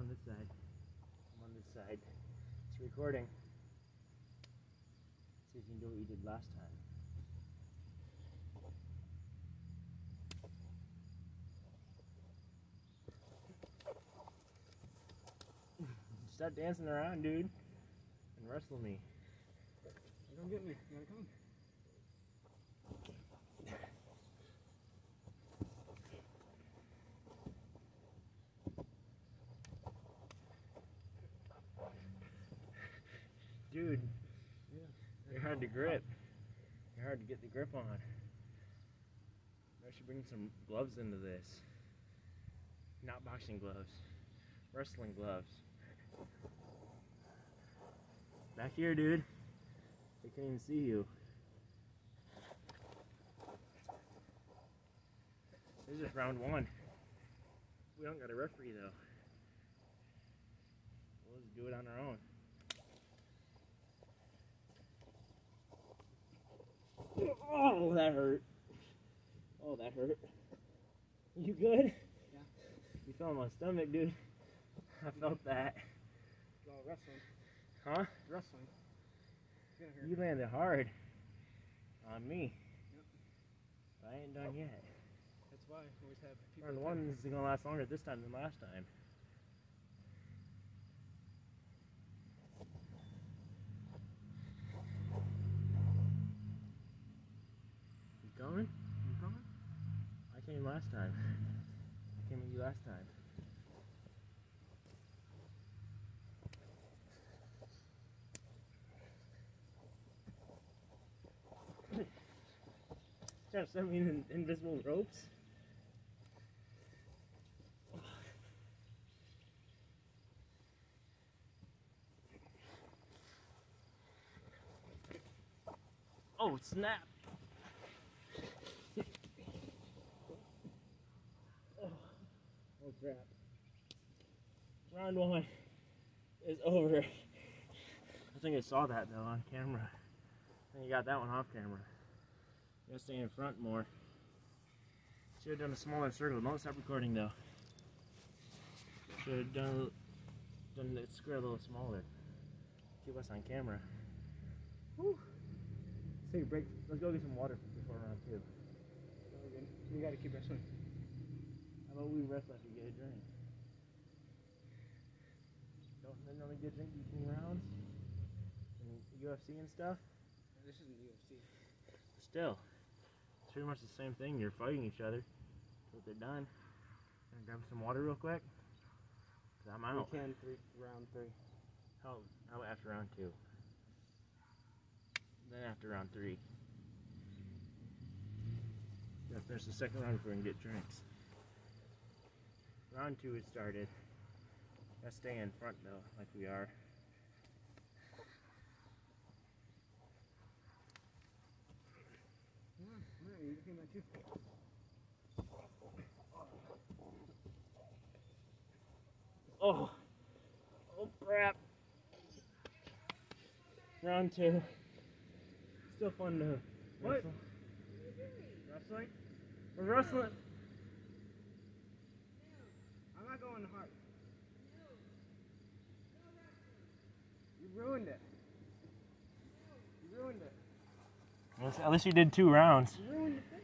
on this side. I'm on this side. It's recording. See if you can do what you did last time. Stop dancing around, dude, and wrestle me. You don't get me. You gotta come. Dude, you're hard to grip. You're hard to get the grip on. I should bring some gloves into this. Not boxing gloves, wrestling gloves. Back here, dude. They can't even see you. This is just round one. We don't got a referee though. We'll just do it on our own. Oh, that hurt. Oh, that hurt. You good? Yeah. You fell on my stomach, dude. I felt that. It's all wrestling. Huh? Wrestling. It's gonna hurt. You landed hard on me. Yep. But I ain't done yet. That's why I always have people. Round one is gonna last longer this time than last time. You coming? You coming? I came last time. I came with you last time. Trying to send me in invisible ropes? Oh, snap! Oh crap. Round one is over. I think I saw that though on camera. I think you got that one off camera. You gotta stay in front more. Should have done a smaller circle. Don't stop recording though. Should have done the square a little smaller. Keep us on camera. Woo. Let's take a break. Let's go get some water before round two. You gotta keep wrestling. How about we rest after we get a drink? Don't they normally get a drink between rounds? In UFC and stuff? This isn't UFC. Still. It's pretty much the same thing. You're fighting each other. Once they're done. Gonna grab some water real quick. Cause I'm out. We can round three. How after round two? Then after round three. Gotta finish the second round before we can get drinks. Round two has started. Gotta stay in front though, like we are. You came back too. Oh crap. Round two. Still fun to What? wrestle. Wrestling? We're wrestling. I'm not going hard. You ruined it. You ruined it. At least you did 2 rounds. You ruined it.